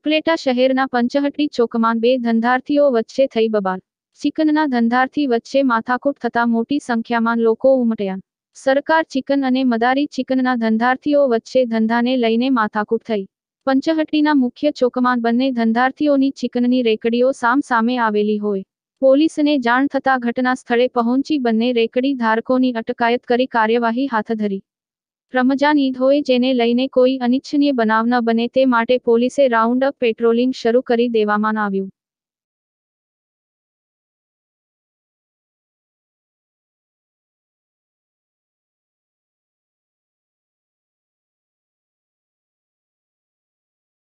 ઉપલેટા શહેરના પંચહટ્ટી ચોકમાં બે ધંધાર્થીઓ વચ્ચે થઈ બબાલ. ચિકનના ધંધાર્થી વચ્ચે માથાકૂટ થતા મોટી સંખ્યામાં લોકો ઉમટ્યા. સરકાર ચિકન અને મદારી ચિકનના ધંધાર્થીઓ વચ્ચે ધંધાને લઈને માથાકૂટ થઈ. પંચહટ્ટીના મુખ્ય ચોકમાં બંને ધંધાર્થીઓની ચિકનની રેકડીઓ સામસામે આવેલી હોય. પોલીસને જાણ થતાં ઘટના સ્થળે પહોંચી બંને રેકડી ધારકોની અટકાયત કરી કાર્યવાહી હાથ ધરી. રમજાન ઈદ હોય જેને લઈને કોઈ અનિચ્છનીય બનાવ ન બને તે માટે પોલીસે રાઉન્ડ અપ પેટ્રોલિંગ શરૂ કરી દેવામાં આવ્યું.